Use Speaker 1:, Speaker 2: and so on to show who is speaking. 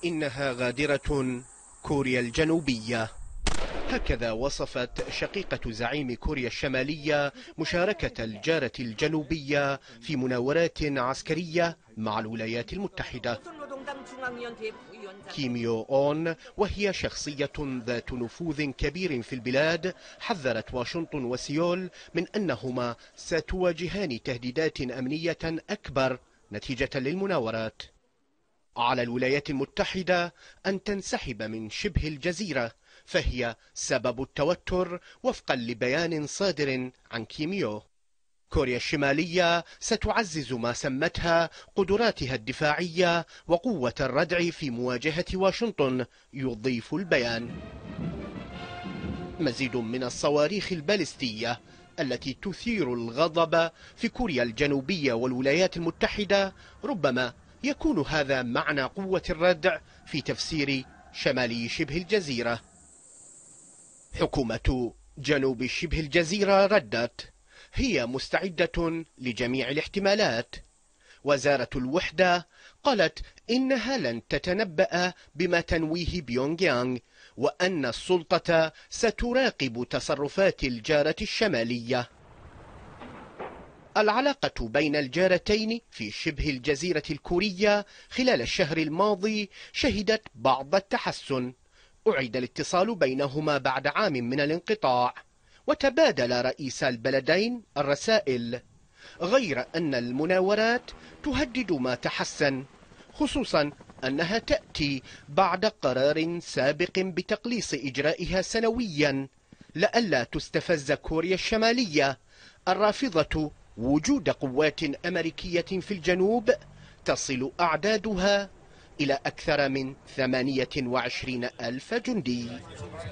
Speaker 1: إنها غادرة كوريا الجنوبية. هكذا وصفت شقيقة زعيم كوريا الشمالية مشاركة الجارة الجنوبية في مناورات عسكرية مع الولايات المتحدة. كيم يو أون، وهي شخصية ذات نفوذ كبير في البلاد، حذرت واشنطن وسيول من أنهما ستواجهان تهديدات أمنية أكبر نتيجة للمناورات. على الولايات المتحدة أن تنسحب من شبه الجزيرة، فهي سبب التوتر وفقا لبيان صادر عن كيميو. كوريا الشمالية ستعزز ما سمتها قدراتها الدفاعية وقوة الردع في مواجهة واشنطن، يضيف البيان. مزيد من الصواريخ البالستية التي تثير الغضب في كوريا الجنوبية والولايات المتحدة، ربما يكون هذا معنى قوة الردع في تفسير شمالي شبه الجزيرة. حكومة جنوب شبه الجزيرة ردت هي مستعدة لجميع الاحتمالات. وزارة الوحدة قالت إنها لن تتنبأ بما تنويه بيونغ يانغ، وأن السلطة ستراقب تصرفات الجارة الشمالية. العلاقة بين الجارتين في شبه الجزيرة الكورية خلال الشهر الماضي شهدت بعض التحسن. أعيد الاتصال بينهما بعد عام من الانقطاع، وتبادل رئيسا البلدين الرسائل، غير أن المناورات تهدد ما تحسن، خصوصا أنها تأتي بعد قرار سابق بتقليص إجرائها سنويا لئلا تستفز كوريا الشمالية الرافضة وجود قوات أمريكية في الجنوب تصل أعدادها إلى أكثر من 28,000 جندي.